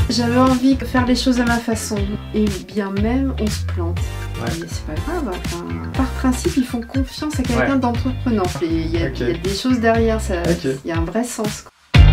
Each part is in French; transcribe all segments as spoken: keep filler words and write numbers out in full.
J'avais envie de faire les choses à ma façon. Et bien même, on se plante. Ouais. Mais c'est pas grave. Enfin, par principe, ils font confiance à quelqu'un ouais. d'entreprenant. Il y, okay. y a des choses derrière, il okay. y a un vrai sens.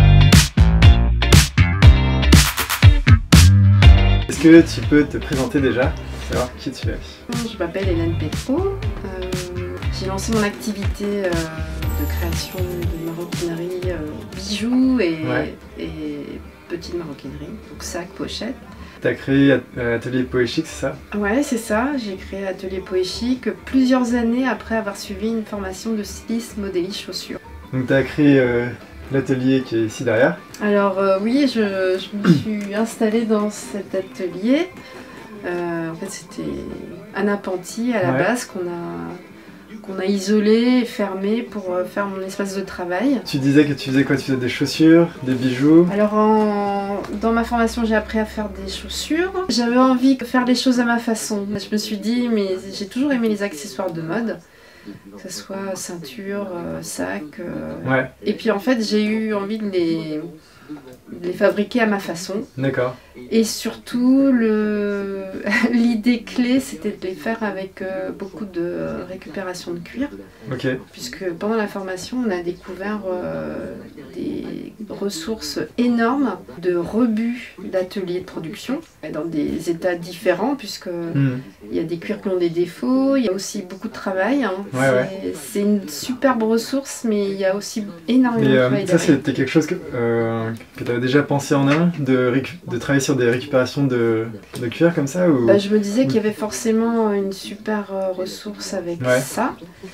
Est-ce que tu peux te présenter déjà, savoir qui tu es? Je m'appelle Hélène Petro. Euh, J'ai lancé mon activité euh, de création de maroquinerie, euh, bijoux et, ouais. et petite maroquinerie, donc sac, pochette. Tu as créé Atelier Peau et Chic, c'est ça? Ouais, c'est ça. J'ai créé Atelier Peau et Chic plusieurs années après avoir suivi une formation de styliste modéliste chaussures. Donc tu as créé euh, l'atelier qui est ici derrière? Alors euh, oui, je, je me suis installée dans cet atelier. Euh, en fait, c'était un appentis à la ouais. base qu'on a... qu'on a isolé et fermé pour faire mon espace de travail. Tu disais que tu faisais quoi? Tu faisais des chaussures, des bijoux? Alors en... dans ma formation j'ai appris à faire des chaussures. J'avais envie de faire les choses à ma façon. Je me suis dit mais j'ai toujours aimé les accessoires de mode. Que ce soit ceinture, euh, sac. Euh... Ouais. Et puis en fait j'ai eu envie de les... de les fabriquer à ma façon. D'accord. Et surtout, le... l'idée clé, c'était de les faire avec euh, beaucoup de récupération de cuir. Ok. Puisque pendant la formation, on a découvert euh, des ressources énormes de rebuts d'ateliers de production, dans des états différents, puisque mm. il y a des cuirs qui ont des défauts, il y a aussi beaucoup de travail. Hein. Ouais, ouais. C'est une superbe ressource, mais il y a aussi énormément et, de euh, travail. Ça, c'était quelque chose que, euh, que tu avais déjà pensé en amont, de, de travailler sur des récupérations de, de cuir comme ça ou... bah, Je me disais qu'il y avait forcément une super euh, ressource avec ouais. ça,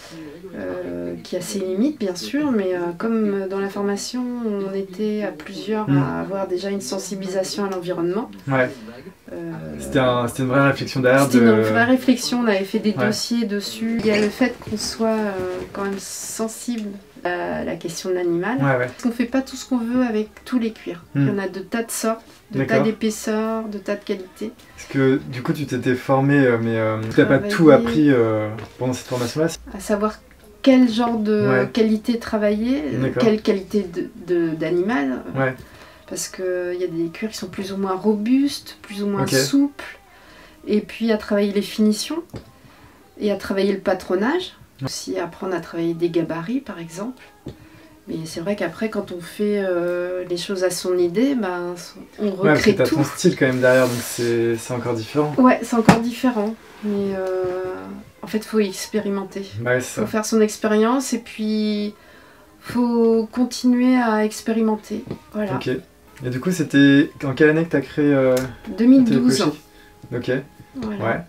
euh, qui a ses limites bien sûr, mais euh, comme dans la formation on était à plusieurs mmh. à avoir déjà une sensibilisation à l'environnement. Ouais. Euh, c'était un, une vraie réflexion derrière. C'était de... une vraie réflexion, on avait fait des ouais. dossiers dessus. Il y a le fait qu'on soit euh, quand même sensible à la question de l'animal. Ouais, ouais. On ne fait pas tout ce qu'on veut avec tous les cuirs. Mmh. Il y en a de tas de sortes, de tas d'épaisseurs, de tas de qualités. Parce que du coup tu t'étais formé, mais euh, tu n'as pas tout appris euh, pendant cette formation-là? À savoir quel genre de ouais. qualité travailler, quelle qualité d'animal. Ouais. Parce qu'il y a des cuirs qui sont plus ou moins robustes, plus ou moins okay. souples. Et puis à travailler les finitions et à travailler le patronage. Aussi apprendre à travailler des gabarits par exemple. Mais c'est vrai qu'après quand on fait euh, les choses à son idée, ben, on recrée ouais, parce que t'as tout. ton style quand même derrière, donc c'est encore différent. Ouais, c'est encore différent. Mais euh, en fait il faut expérimenter. Il ouais, faut faire son expérience et puis il faut continuer à expérimenter. Voilà. Ok. Et du coup c'était en quelle année que tu as créé euh, deux mille douze. Ok. Voilà. Ouais.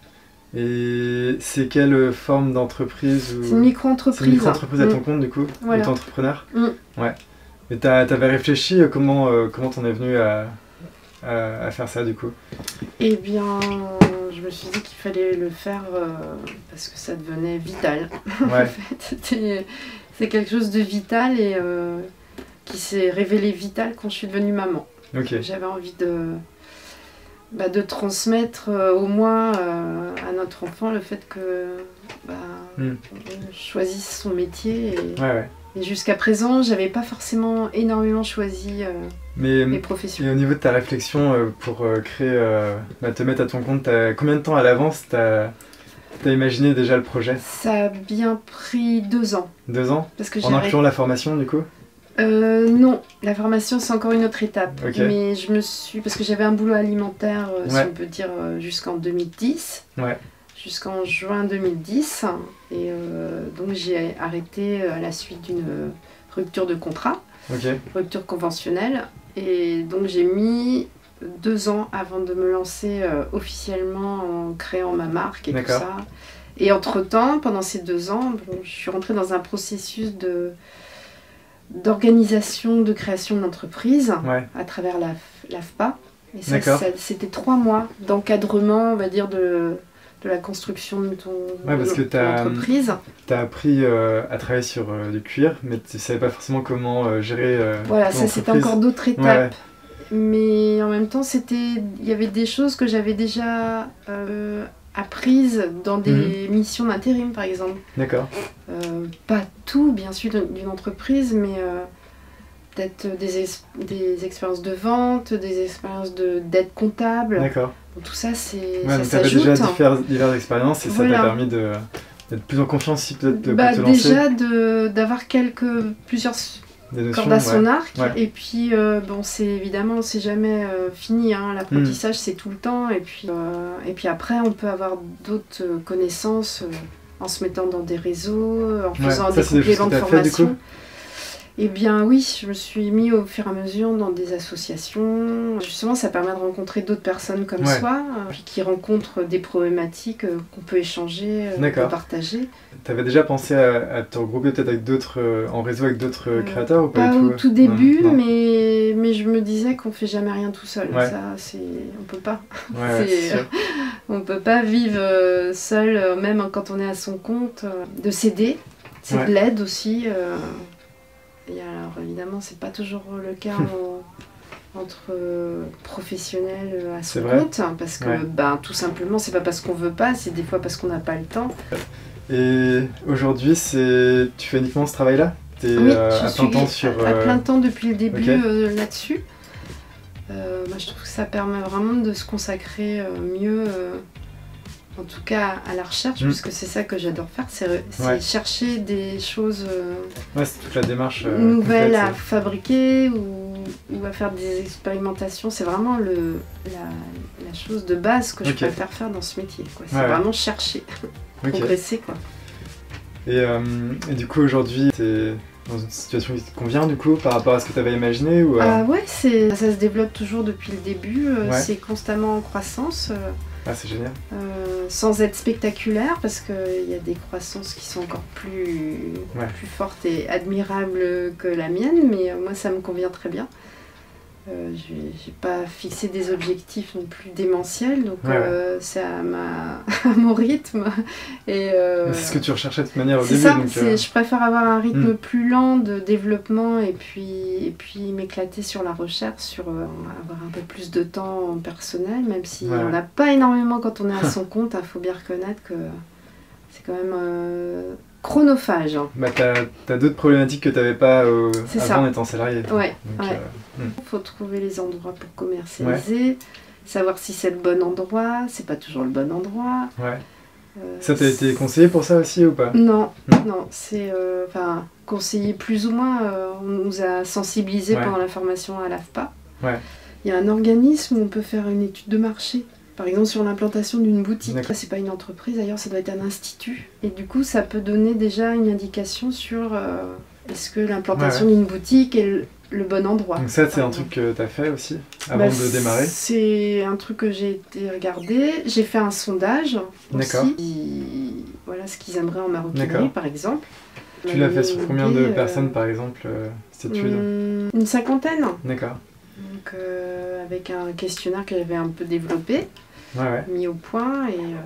Et c'est quelle forme d'entreprise ou... C'est une micro-entreprise. C'est une micro-entreprise à ton compte du coup, voilà. Auto-entrepreneur. Mm. Ouais. Et t'avais réfléchi comment euh, comment t'en es venu à, à, à faire ça du coup? Eh bien, je me suis dit qu'il fallait le faire euh, parce que ça devenait vital. Ouais. En fait, c'est quelque chose de vital et euh, qui s'est révélé vital quand je suis devenue maman. Okay. J'avais envie de... Bah, de transmettre euh, au moins euh, à notre enfant le fait que bah, mm. on choisisse son métier et, ouais, ouais. et jusqu'à présent j'avais pas forcément énormément choisi euh, Mais, mes professions. Et au niveau de ta réflexion euh, pour euh, créer, euh, bah, te mettre à ton compte, combien de temps à l'avance t'as as imaginé déjà le projet? Ça a bien pris deux ans. Deux ans? Parce que en incluant la formation du coup? Euh, non, la formation c'est encore une autre étape. Okay. Mais je me suis, parce que j'avais un boulot alimentaire, euh, ouais. si on peut dire, euh, jusqu'en deux mille dix, ouais. jusqu'en juin deux mille dix, et euh, donc j'ai arrêté à la suite d'une rupture de contrat, okay. rupture conventionnelle, et donc j'ai mis deux ans avant de me lancer euh, officiellement en créant ma marque et tout ça. Et entre temps, pendant ces deux ans, bon, je suis rentrée dans un processus de d'organisation de création d'entreprise ouais. à travers l'A F P A. Et ça, ça c'était trois mois d'encadrement, on va dire, de, de la construction de ton, ouais, parce de, que de l'entreprise. Tu as appris euh, à travailler sur euh, du cuir, mais tu ne savais pas forcément comment euh, gérer euh, voilà, ça c'était encore d'autres étapes. Ouais, ouais. Mais en même temps, c'était, il y avait des choses que j'avais déjà euh, apprises dans des mmh. missions d'intérim, par exemple. D'accord. Euh, pas tout, bien sûr, d'une entreprise, mais euh, peut-être des, ex des expériences de vente, des expériences d'aide comptable. D'accord. Tout ça, c'est ouais, ça s'ajoute. Tu avais déjà diverses, diverses expériences et voilà. Ça t'a permis de d'être plus en confiance si peut-être de bah, te lancer. Déjà d'avoir quelques plusieurs cordes à son ouais. arc ouais. et puis euh, bon c'est évidemment c'est jamais euh, fini hein. L'apprentissage mmh. c'est tout le temps et puis euh, et puis après on peut avoir d'autres euh, connaissances euh, en se mettant dans des réseaux, en faisant ouais, ça, des compléments de formation. Eh bien oui, je me suis mis au fur et à mesure dans des associations. Justement, ça permet de rencontrer d'autres personnes comme ouais. soi, euh, qui rencontrent des problématiques euh, qu'on peut échanger, euh, partager. Tu avais déjà pensé à, à te regrouper peut-être avec d'autres, euh, en réseau avec d'autres euh, créateurs ou pas, pas du tout au tout début, non, non. Mais, mais je me disais qu'on fait jamais rien tout seul. Ouais. Ça, c'est, on peut pas. Ouais, euh, on peut pas vivre euh, seul, euh, même quand on est à son compte. Euh, de s'aider, c'est ouais. de l'aide aussi. Euh, Et alors évidemment c'est pas toujours le cas en, entre euh, professionnels à son compte hein, parce que ouais. ben, tout simplement c'est pas parce qu'on veut pas, c'est des fois parce qu'on n'a pas le temps. Et aujourd'hui c'est tu fais uniquement ce travail là? T'es oui, euh, je à suis plein temps sur à, à plein temps depuis le début okay. euh, là-dessus. Euh, moi je trouve que ça permet vraiment de se consacrer euh, mieux euh, en tout cas à la recherche, mmh. parce que c'est ça que j'adore faire, c'est ouais. chercher des choses euh, ouais, c'est toute la démarche euh, nouvelles complète, à fabriquer ou, ou à faire des expérimentations. C'est vraiment le, la, la chose de base que okay. je préfère faire dans ce métier. C'est ouais, vraiment ouais. chercher, okay. progresser. Quoi. Et, euh, et du coup aujourd'hui, t'es dans une situation qui te convient du coup par rapport à ce que tu avais imaginé ou, euh... ah ouais, c'est, ça se développe toujours depuis le début, euh, ouais. c'est constamment en croissance. Euh, Ah, c'est génial. Euh, sans être spectaculaire, parce qu'il y a des croissances qui sont encore plus, ouais. plus fortes et admirables que la mienne, mais euh, moi ça me convient très bien. Euh, j'ai pas fixé des objectifs non plus démentiels, donc ouais, euh, ouais. c'est à, ma... à mon rythme. Euh, c'est ce que tu recherchais de toute manière au début. Ça, donc, euh... je préfère avoir un rythme mm. plus lent de développement et puis, et puis m'éclater sur la recherche, sur euh, avoir un peu plus de temps personnel, même si ouais. on n'a pas énormément quand on est à son compte. Il faut bien reconnaître que c'est quand même euh, chronophage. Hein. Bah, t'as, t'as d'autres problématiques que t'avais pas euh, avant ça. étant salarié. Ouais, il ouais. euh, hmm. faut trouver les endroits pour commercialiser, ouais. savoir si c'est le bon endroit, c'est pas toujours le bon endroit. Ouais. Euh, ça t'a été conseillé pour ça aussi ou pas? Non, non, non c'est euh, enfin conseillé plus ou moins. Euh, on nous a sensibilisés ouais. pendant la formation à l'A F P A. Ouais. Il y a un organisme où on peut faire une étude de marché. Par exemple, sur l'implantation d'une boutique. C'est pas une entreprise, d'ailleurs, ça doit être un institut. Et du coup, ça peut donner déjà une indication sur euh, est-ce que l'implantation ouais, ouais. d'une boutique est le, le bon endroit. Donc ça, c'est un truc que tu as fait aussi, avant bah, de démarrer? C'est un truc que j'ai été regarder. J'ai fait un sondage aussi. Qui, voilà ce qu'ils aimeraient en maroquinerie, par exemple. Tu l'as fait sur combien de euh, personnes, par exemple, euh, cette étude? hum, Une cinquantaine. D'accord. Donc, euh, avec un questionnaire que j'avais un peu développé. Ouais, ouais. mis au point et euh,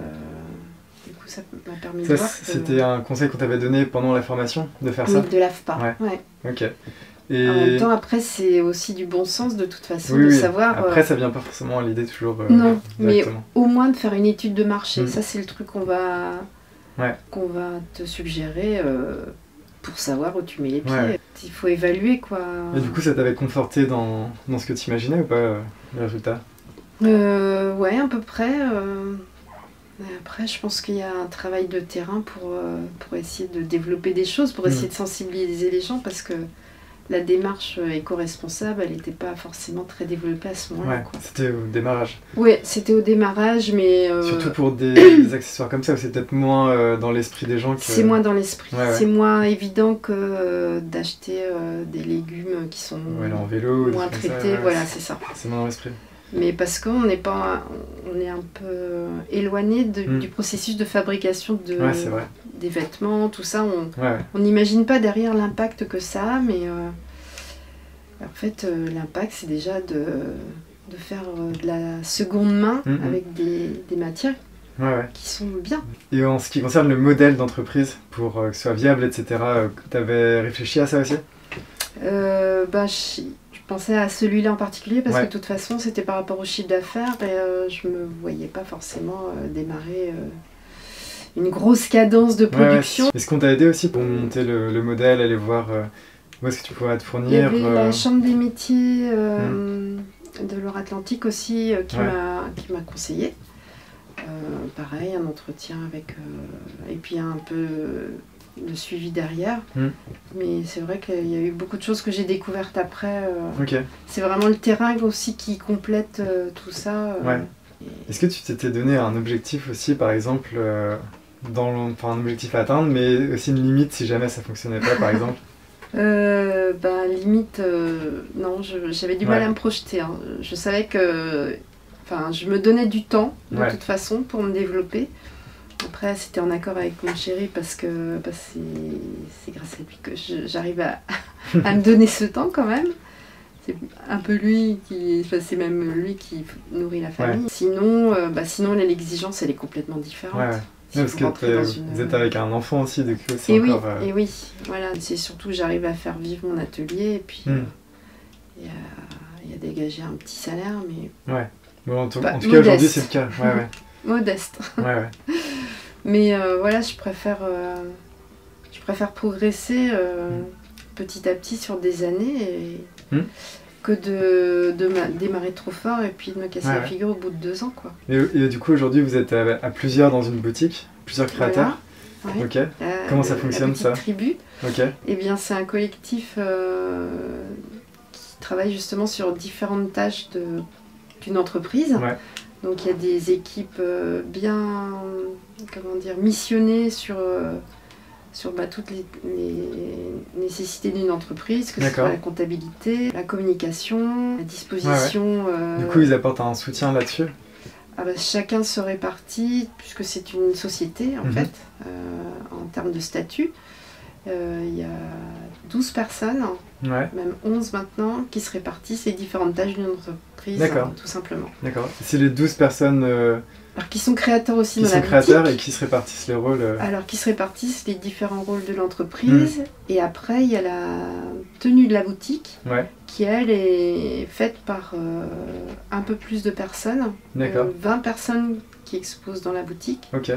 du coup ça m'a permis ça, de voir que... C'était un conseil qu'on t'avait donné pendant la formation, de faire oui, ça? De l'A F P A, ouais. ouais. Ok. Et... En même temps, après, c'est aussi du bon sens de toute façon oui, de oui. savoir... Après, euh... ça vient pas forcément à l'idée toujours euh, non, mais au moins de faire une étude de marché, mmh. ça c'est le truc qu'on va, ouais. qu'on va te suggérer euh, pour savoir où tu mets les pieds. Ouais. Il faut évaluer, quoi. Et du coup, ça t'avait conforté dans, dans ce que tu imaginais ou pas, euh, le résultat? Euh, ouais, à peu près. Euh... Après, je pense qu'il y a un travail de terrain pour, euh, pour essayer de développer des choses, pour essayer mmh. de sensibiliser les gens, parce que la démarche éco-responsable, elle n'était pas forcément très développée à ce moment-là. Ouais, c'était au démarrage. Oui, c'était au démarrage, mais... Euh... Surtout pour des, des accessoires comme ça, c'est peut-être moins euh, dans l'esprit des gens que... C'est moins dans l'esprit. Ouais, ouais. C'est moins évident que euh, d'acheter euh, des légumes qui sont ouais, en vélo, moins traités. Ça, ouais, voilà, c'est ça. C'est moins dans l'esprit. Mais parce qu'on n'est pas, on est un peu éloigné de, mmh. du processus de fabrication de, ouais, c'est vrai. des vêtements, tout ça. On ouais, ouais. on n'imagine pas derrière l'impact que ça a, mais euh, en fait, euh, l'impact, c'est déjà de, de faire euh, de la seconde main mmh. avec des, des matières ouais, ouais. qui sont bien. Et en ce qui concerne le modèle d'entreprise, pour euh, que ce soit viable, et cetera, euh, tu avais réfléchi à ça aussi? euh, bah, je... Je pensais à celui-là en particulier parce ouais. que de toute façon c'était par rapport au chiffre d'affaires et euh, je me voyais pas forcément euh, démarrer euh, une grosse cadence de production. Ouais, ouais. Est-ce qu'on t'a aidé aussi pour monter le, le modèle, aller voir euh, Où est-ce que tu pourrais te fournir? Il y avait euh... la Chambre des métiers euh, mmh. de Loire-Atlantique aussi euh, qui ouais. m'a conseillé. Euh, pareil, un entretien avec... Euh, et puis un peu le suivi derrière. Mm. Mais c'est vrai qu'il y a eu beaucoup de choses que j'ai découvertes après. Euh, okay. C'est vraiment le terrain aussi qui complète euh, tout ça. Euh, ouais. Et... Est-ce que tu t'étais donné un objectif aussi, par exemple, euh, dans le... enfin, un objectif à atteindre, mais aussi une limite si jamais ça fonctionnait pas, par exemple? Euh, ben, limite, euh, non, j'avais du ouais. mal à me projeter. Hein. Je savais que, enfin, je me donnais du temps, de ouais. toute façon, pour me développer. Après, c'était en accord avec mon chéri parce que bah, c'est grâce à lui que j'arrive à, à me donner ce temps quand même. C'est un peu lui qui, enfin, c'est même lui qui nourrit la famille. Ouais. Sinon, euh, bah, sinon l'exigence, elle est complètement différente. Ouais. Si ouais, parce que une... vous êtes avec un enfant aussi, du coup, c'est encore... Oui, euh... et oui, voilà, c'est surtout j'arrive à faire vivre mon atelier et puis mm. euh, et, à, et à dégager un petit salaire, mais... Ouais, bon, en tout, en tout cas, aujourd'hui, c'est le cas. Ouais, ouais. Modeste. Ouais, ouais. Mais euh, voilà, je préfère, euh, je préfère progresser euh, mm. petit à petit sur des années et... mm. que de, de démarrer trop fort et puis de me casser ouais, la figure ouais. au bout de deux ans, quoi. Et, et du coup, aujourd'hui, vous êtes à, à plusieurs dans une boutique, plusieurs créateurs. Voilà. Ouais. Ok. Euh, Comment ça fonctionne, la ça? Tribu. Ok. Eh bien, c'est un collectif euh, qui travaille justement sur différentes tâches d'une entreprise. Ouais. Donc, il y a des équipes euh, bien, comment dire, missionnées sur... Euh, sur bah, toutes les, les nécessités d'une entreprise, que ce soit la comptabilité, la communication, la disposition... Ouais, ouais. Euh... Du coup, ils apportent un soutien là-dessus? Ah bah, chacun se répartit, puisque c'est une société, en mm-hmm. fait, euh, en termes de statut. Il euh, y a douze personnes, ouais. même onze maintenant, qui se répartissent les différentes tâches d'une entreprise, hein, tout simplement. D'accord. C'est les douze personnes... Euh... Alors, qui sont créateurs aussi qui dans la boutique. Qui sont créateurs et qui se répartissent les rôles. Euh... Alors, qui se répartissent les différents rôles de l'entreprise. Mmh. Et après, il y a la tenue de la boutique, ouais. qui, elle, est faite par euh, un peu plus de personnes. D'accord. Euh, vingt personnes qui exposent dans la boutique. Ok.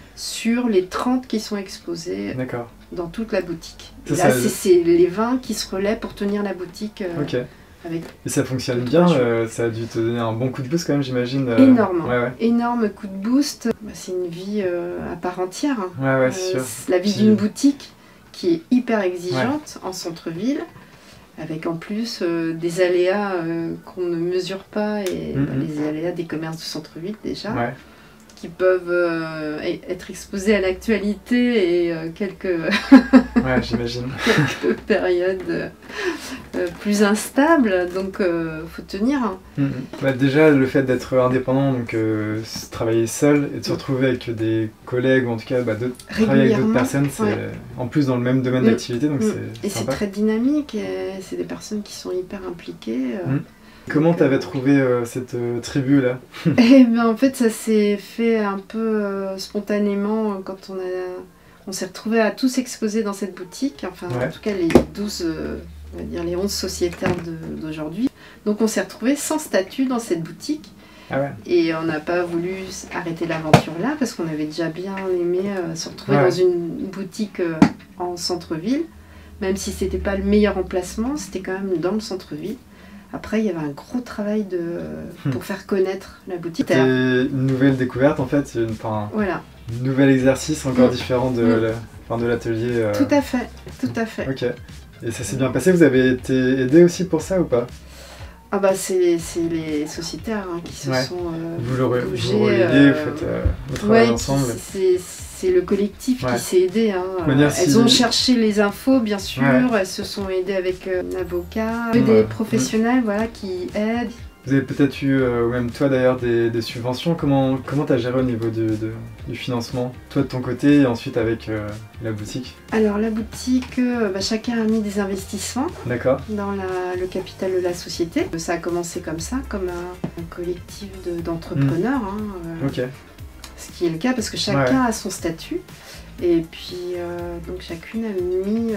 Sur les trente qui sont exposées dans toute la boutique. Et là, c'est les vingt qui se relaient pour tenir la boutique. Euh, ok. Avec et ça fonctionne bien, euh, ça a dû te donner un bon coup de boost quand même, j'imagine. Euh... Énorme, ouais, ouais. énorme coup de boost. Bah, c'est une vie euh, à part entière. Hein. Ouais, ouais, euh, sûr. La vie Puis... d'une boutique qui est hyper exigeante ouais. en centre-ville, avec en plus euh, des aléas euh, qu'on ne mesure pas, et mm-hmm. bah, les aléas des commerces du centre-ville déjà. Ouais. Qui peuvent euh, être exposés à l'actualité et euh, quelques, ouais, j'imagine. quelques périodes euh, plus instables, donc il euh, faut tenir. Hein. Mmh. Bah, déjà, le fait d'être indépendant, donc euh, travailler seul et de se retrouver avec des collègues, ou en tout cas bah, de travailler avec d'autres personnes, c'est ouais. en plus dans le même domaine mmh. d'activité, donc mmh. c'est Et c'est très dynamique, et c'est des personnes qui sont hyper impliquées. Euh. Mmh. Comment t'avais trouvé euh, cette euh, tribu là? Eh ben en fait ça s'est fait un peu euh, spontanément quand on a, on s'est retrouvés à tous exposer dans cette boutique. Enfin ouais. en tout cas les douze, euh, on va dire les onze sociétaires d'aujourd'hui. Donc on s'est retrouvés sans statut dans cette boutique. Ah ouais. Et on n'a pas voulu arrêter l'aventure là parce qu'on avait déjà bien aimé euh, se retrouver ouais. dans une boutique euh, en centre-ville. Même si c'était pas le meilleur emplacement, c'était quand même dans le centre-ville. Après, il y avait un gros travail de, hmm. pour faire connaître la boutique. C'était une nouvelle découverte en fait, une, enfin, voilà. un nouvel exercice encore mmh. différent de, mmh. la, enfin, de l'atelier. Euh... Tout à fait, tout à fait. Ok. Et ça s'est bien passé, vous avez été aidé aussi pour ça ou pas? Ah bah c'est les sociétaires hein, qui se ouais. sont euh, vous l'aurez aidé, euh... vous faites euh, le travail ouais, ensemble. C'est le collectif ouais. qui s'est aidé. Hein. Manière, elles si... ont cherché les infos, bien sûr. Ouais. Elles se sont aidées avec euh, un avocat, ouais. des professionnels, mmh. voilà, qui aident. Vous avez peut-être eu, euh, ou même toi d'ailleurs, des, des subventions. Comment comment t'as géré au niveau du, de, du financement? Toi de ton côté et ensuite avec euh, la boutique? Alors la boutique, euh, bah, chacun a mis des investissements dans la, le capital de la société. Ça a commencé comme ça, comme un, un collectif d'entrepreneurs. De, mmh. hein, euh, ok. Ce qui est le cas parce que chacun ouais. a son statut. Et puis euh, donc chacune a mis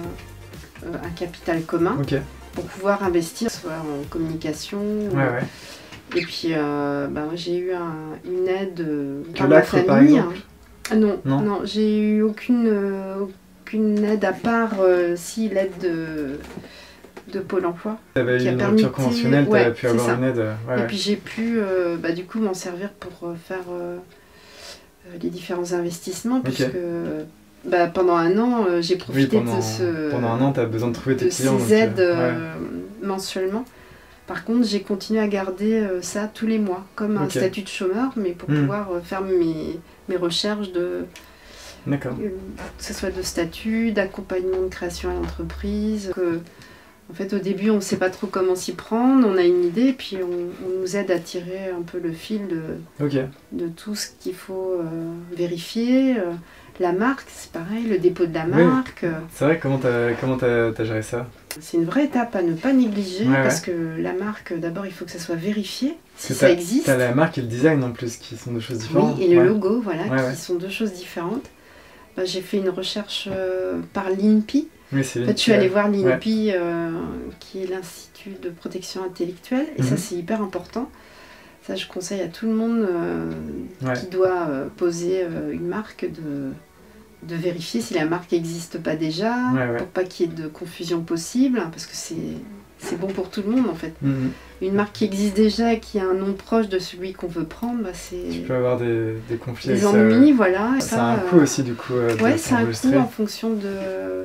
euh, un capital commun. Ok. Pour pouvoir investir, soit en communication. Ouais, ouais. Et puis, euh, bah, j'ai eu un, une aide euh, par ma famille. Par exemple ah, non, non, non j'ai eu aucune, euh, aucune aide à part euh, si l'aide de, de Pôle emploi. Tu avais une rupture conventionnelle, tu ouais, avais pu avoir ça. une aide. Ouais, et ouais. puis j'ai pu euh, bah, du coup m'en servir pour euh, faire euh, les différents investissements, okay. puisque bah, pendant un an euh, j'ai profité oui, pendant, de ce pendant un an tu as besoin de trouver tes de clients. ces donc, aides euh, ouais. euh, mensuellement. Par contre, j'ai continué à garder euh, ça tous les mois, comme un okay. statut de chômeur, mais pour mmh. pouvoir euh, faire mes, mes recherches de... D'accord. Euh, que ce soit de statut, d'accompagnement de création à l'entreprise. Que, en fait, au début, on ne sait pas trop comment s'y prendre, on a une idée, puis on, on nous aide à tirer un peu le fil de, okay. de tout ce qu'il faut euh, vérifier. Euh, la marque, c'est pareil, le dépôt de la marque. Oui. C'est vrai, comment t'as comment t'as, t'as géré ça? C'est une vraie étape à ne pas négliger, ouais, parce ouais. que la marque, d'abord, il faut que ça soit vérifié, si ça t'as, existe. T'as la marque et le design en plus, qui sont deux choses différentes. Oui, et le ouais. logo, voilà, ouais, qui ouais. sont deux choses différentes. Bah, j'ai fait une recherche euh, par l'I N P I. Oui, c'est en fait, je suis allée voir l'I N P I, ouais. euh, qui est l'Institut de protection intellectuelle, et mm-hmm. ça, c'est hyper important. Ça, je conseille à tout le monde euh, ouais. qui doit euh, poser euh, une marque de... de vérifier si la marque n'existe pas déjà, ouais, ouais. pour pas qu'il y ait de confusion possible, parce que c'est, c'est bon pour tout le monde en fait. Mm-hmm. Une marque qui existe déjà et qui a un nom proche de celui qu'on veut prendre, bah c'est... Tu peux avoir des, des conflits. Des ennuis, ça, voilà. Ça, ça a un coût euh... aussi du coup. Euh, ouais, c'est un coût en fonction de,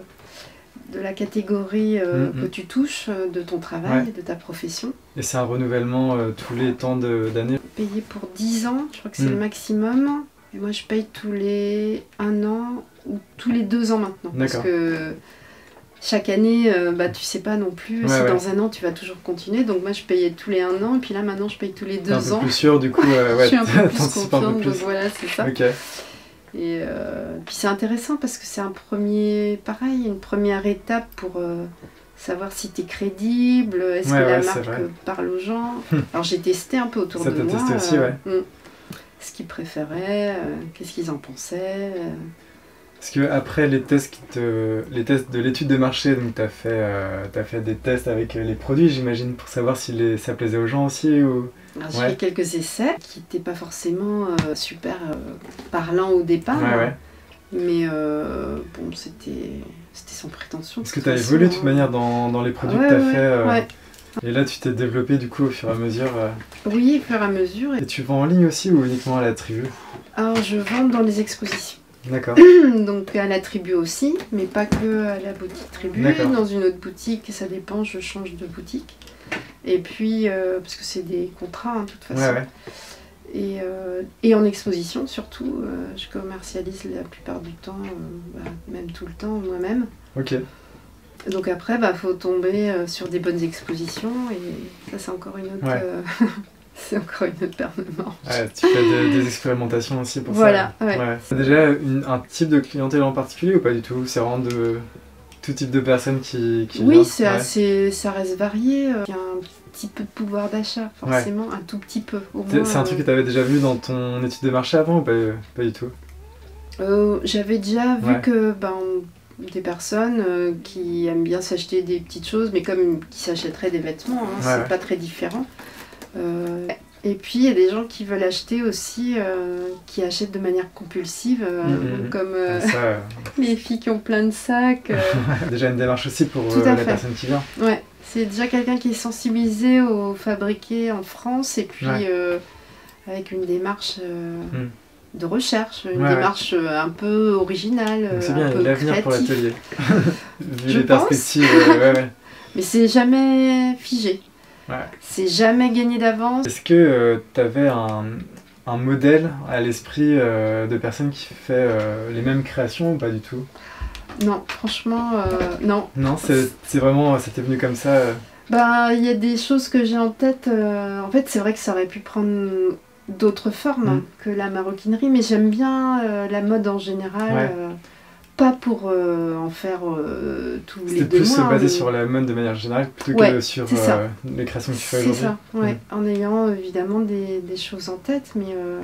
de la catégorie euh, mm-hmm. que tu touches, de ton travail, ouais. de ta profession. Et c'est un renouvellement euh, tous les temps de, d'années. Payé pour dix ans, je crois que c'est mm. le maximum. Et moi, je paye tous les un an ou tous les deux ans maintenant. D'accord. Parce que chaque année, euh, bah, tu sais pas non plus ouais, si ouais. dans un an tu vas toujours continuer. Donc moi, je payais tous les un an. Et puis là, maintenant, je paye tous les deux ans. T'es un peu plus sûr, du coup. Euh, ouais, je suis un peu plus confiante. Un peu plus. Donc voilà, c'est ça. Okay. Et euh, puis c'est intéressant parce que c'est un premier, pareil, une première étape pour euh, savoir si tu es crédible. Est-ce ouais, que la ouais, marque parle aux gens? Alors j'ai testé un peu autour ça de moi. Ça t'a testé aussi, ouais. Euh, ce qu'ils préféraient, euh, qu'est-ce qu'ils en pensaient. Euh... Parce que après les tests, qui te... les tests de l'étude de marché, donc tu as fait, euh, t'as fait des tests avec les produits, j'imagine, pour savoir si les... ça plaisait aux gens aussi ou... Alors, j'ai ouais. fait quelques essais qui n'étaient pas forcément euh, super euh, parlants au départ, ouais, ouais. mais euh, bon, c'était, c'était sans prétention. Parce que tu as évolué de toute manière dans, dans les produits ouais, que tu as ouais, fait. Euh... Ouais. Et là, tu t'es développé du coup au fur et à mesure euh... Oui, au fur et à mesure. Et tu vends en ligne aussi ou uniquement à la tribu? Alors, je vends dans les expositions. D'accord. Donc à la tribu aussi, mais pas que à la boutique tribu. D'accord. Dans une autre boutique, ça dépend, je change de boutique. Et puis, euh, parce que c'est des contrats, hein, de toute façon. Ouais, ouais. Et, euh, et en exposition, surtout, euh, je commercialise la plupart du temps, euh, bah, même tout le temps, moi-même. Ok. Donc après, il bah, faut tomber euh, sur des bonnes expositions, et ça, c'est encore une autre... Ouais. Euh, c'est encore une autre paire de manches. Ouais, tu fais des, des expérimentations aussi pour voilà, ça. Ouais. Ouais. T'as déjà une, un type de clientèle en particulier ou pas du tout? C'est vraiment de tout type de personnes qui, qui Oui, viennent. c'est ouais. assez, ça reste varié. Il y a un petit peu de pouvoir d'achat, forcément, ouais. un tout petit peu. Au c'est, moins, c'est un truc euh... que tu avais déjà vu dans ton étude de marché avant ou pas, pas du tout? euh, J'avais déjà vu ouais. que ben, des personnes euh, qui aiment bien s'acheter des petites choses, mais comme qui s'achèteraient des vêtements, hein, ouais, c'est ouais. pas très différent. Euh, et puis il y a des gens qui veulent acheter aussi, euh, qui achètent de manière compulsive, euh, mmh, comme euh, ça, euh... les filles qui ont plein de sacs. Euh... déjà une démarche aussi pour euh, la personne qui vient. Ouais, c'est déjà quelqu'un qui est sensibilisé au fabriqué en France et puis ouais. euh, avec une démarche euh, mmh. de recherche, une ouais, démarche ouais. un peu originale. Donc c'est bien, un il y a peu l'avenir créatif. pour l'atelier. Vu Je les pense. perspectives. Euh, ouais, ouais. Mais c'est jamais figé. Ouais. C'est jamais gagné d'avance. Est-ce que euh, tu avais un, un modèle à l'esprit euh, de personnes qui fait euh, les mêmes créations ou pas du tout? Non, franchement, euh, non. Non, c'est, c'est vraiment, c'était venu comme ça euh... Bah, il y a des choses que j'ai en tête. Euh, en fait, c'est vrai que ça aurait pu prendre d'autres formes mmh. que la maroquinerie, mais j'aime bien euh, la mode en général. Ouais. Euh, pas pour euh, en faire euh, tous C'était les deux plus mois. se baser mais... sur la mode de manière générale plutôt ouais, que sur euh, les créations que tu fais c'est aujourd'hui. C'est ça, ouais. Mmh. En ayant évidemment des, des choses en tête, mais euh,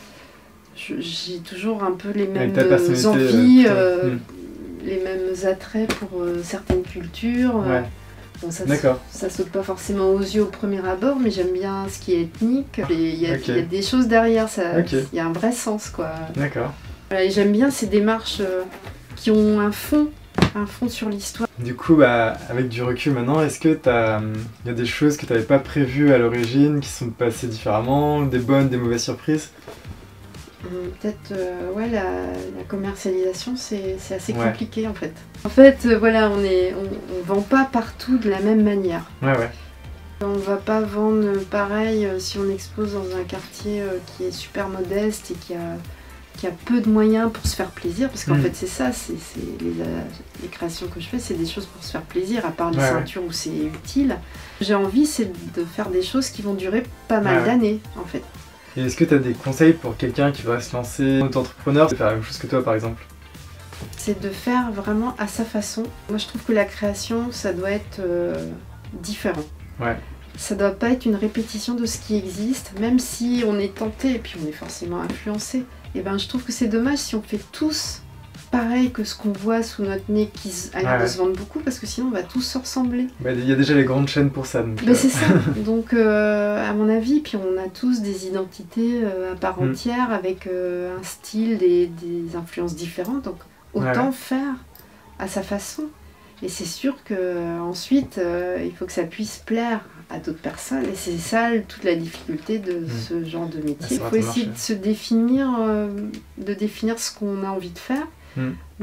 je, j'ai toujours un peu les mêmes envies, euh, euh, mmh. les mêmes attraits pour euh, certaines cultures. Ouais. Bon, ça, ça saute pas forcément aux yeux au premier abord, mais j'aime bien ce qui est ethnique. Il y, okay. y a des choses derrière, il okay. y a un vrai sens, quoi. D'accord. Voilà, et j'aime bien ces démarches euh, qui ont un fond, un fond sur l'histoire. Du coup, bah, avec du recul maintenant, est-ce que t'as, y a des choses que tu n'avais pas prévues à l'origine, qui sont passées différemment, des bonnes, des mauvaises surprises? Peut-être, euh, ouais, la, la commercialisation, c'est assez ouais. compliqué en fait. En fait, euh, voilà, on est, on, on vend pas partout de la même manière. Ouais, ouais. On va pas vendre pareil euh, si on expose dans un quartier euh, qui est super modeste et qui a, qui a peu de moyens pour se faire plaisir, parce qu'en mmh. fait c'est ça, c'est les, les créations que je fais, c'est des choses pour se faire plaisir, à part les ouais, ceintures ouais. où c'est utile. J'ai envie, c'est de faire des choses qui vont durer pas mal ouais, d'années ouais. en fait. Et est-ce que tu as des conseils pour quelqu'un qui va se lancer en entrepreneur, de faire la même chose que toi par exemple? C'est de faire vraiment à sa façon. Moi je trouve que la création, ça doit être euh, différent. Ouais. Ça doit pas être une répétition de ce qui existe, même si on est tenté et puis on est forcément influencé. Et ben je trouve que c'est dommage si on fait tous pareil que ce qu'on voit sous notre nez qui a l'air ouais. de se vendre beaucoup, parce que sinon on va tous se ressembler. Bah, y a déjà les grandes chaînes pour ça. Donc bah, euh... c'est ça. Donc euh, à mon avis, puis on a tous des identités euh, à part entière, mm. avec euh, un style, des, des influences différentes. Donc autant ouais. faire à sa façon. Et c'est sûr qu'ensuite, euh, il faut que ça puisse plaire à d'autres personnes. Et c'est ça toute la difficulté de mmh. ce genre de métier. Il faut essayer de se définir, euh, de définir ce qu'on a envie de faire, mmh.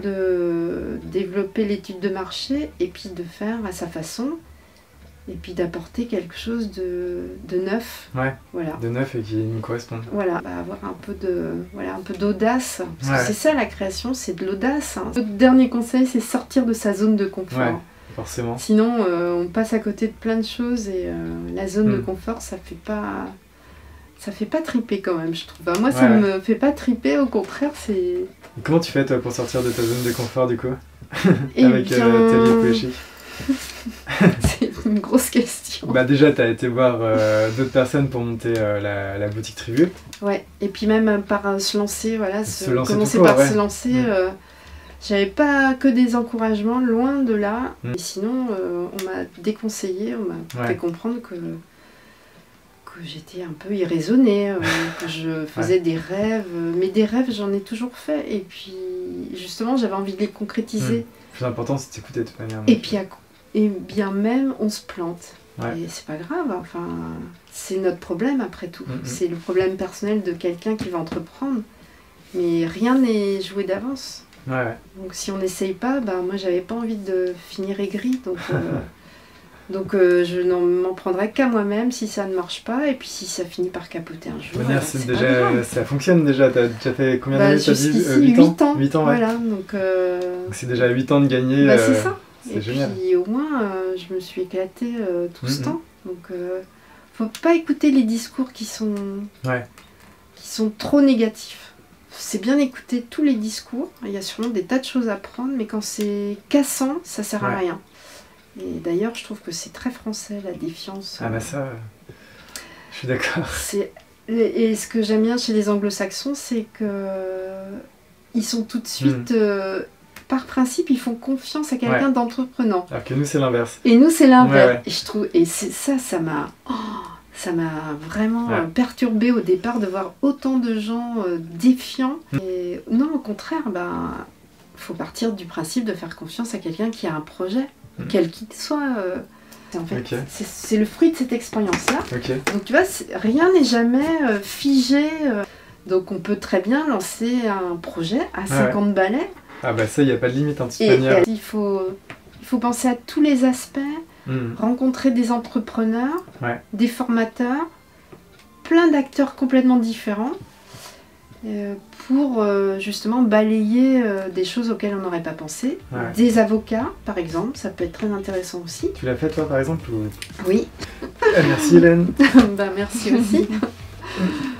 de développer l'étude de marché et puis de faire à sa façon. Et puis d'apporter quelque chose de, de neuf. Ouais, voilà. de neuf et qui nous correspond. Voilà, bah avoir un peu de, voilà, un peu d'audace. Parce ouais. que c'est ça la création, c'est de l'audace. Hein. Notre dernier conseil, c'est sortir de sa zone de confort. Ouais, forcément. Sinon, euh, on passe à côté de plein de choses et euh, la zone mm. de confort, ça fait pas... ça fait pas triper quand même, je trouve. Enfin, moi, ça ouais. me fait pas triper, au contraire, c'est... Comment tu fais, toi, pour sortir de ta zone de confort, du coup? Et avec bien... euh, Atelier Poéchique. C'est une grosse question. Bah déjà, tu as été voir euh, d'autres personnes pour monter euh, la, la boutique Tribu. Ouais, et puis même par euh, se lancer, voilà, se, se lancer commencer court, par ouais. se lancer. Mmh. Euh, J'avais pas que des encouragements, loin de là. Mmh. Et sinon, euh, on m'a déconseillé, on m'a ouais. fait comprendre que, que j'étais un peu irraisonnée, euh, que je faisais ouais. des rêves. Mais des rêves, j'en ai toujours fait. Et puis, justement, j'avais envie de les concrétiser. Mmh. Le plus important, c'est de t'écouter de toute manière. Et puis, à Et bien même, on se plante. Ouais. Et c'est pas grave, enfin, c'est notre problème après tout. Mm-hmm. C'est le problème personnel de quelqu'un qui va entreprendre. Mais rien n'est joué d'avance. Ouais. Donc si on n'essaye pas, ben, moi j'avais pas envie de finir aigri. Donc, euh, donc euh, je n'en m'en prendrai qu'à moi-même si ça ne marche pas. Et puis si ça finit par capoter un jour. Manière, c'est déjà, ça fonctionne déjà. Tu as déjà fait combien bah, d'années? Jusqu'ici, euh, huit ans. ans. huit ans, ouais. Voilà, donc euh... c'est déjà huit ans de gagner. Bah, euh... c'est ça. Et génial. puis au moins, euh, je me suis éclatée euh, tout mm-hmm. ce temps. Donc, euh, faut pas écouter les discours qui sont, ouais. qui sont trop négatifs. C'est bien écouter tous les discours. Il y a sûrement des tas de choses à prendre, mais quand c'est cassant, ça sert ouais. à rien. Et d'ailleurs, je trouve que c'est très français, la défiance. Ah bah ça, euh, je suis d'accord. Et ce que j'aime bien chez les anglo-saxons, c'est que ils sont tout de suite... Mm. Euh, par principe, ils font confiance à quelqu'un ouais. d'entreprenant. Alors que nous, c'est l'inverse. Et nous, c'est l'inverse. Ouais, ouais. Et je trouve, et ça, ça m'a, oh, ça m'a vraiment ouais. perturbée au départ de voir autant de gens euh, défiants. Mm. Et non, au contraire, ben, faut partir du principe de faire confiance à quelqu'un qui a un projet, mm. quel qu'il soit. Euh, en fait, okay. c'est le fruit de cette expérience-là. Okay. Donc tu vois, rien n'est jamais euh, figé. Euh, donc on peut très bien lancer un projet à cinquante ouais. balais. Ah bah ça, il n'y a pas de limite en et, et il faut, il faut penser à tous les aspects, mmh. rencontrer des entrepreneurs, ouais. des formateurs, plein d'acteurs complètement différents euh, pour euh, justement balayer euh, des choses auxquelles on n'aurait pas pensé. Ouais. Des avocats, par exemple, ça peut être très intéressant aussi. Tu l'as fait toi, par exemple ou... Oui. Merci Hélène. Bah, merci aussi.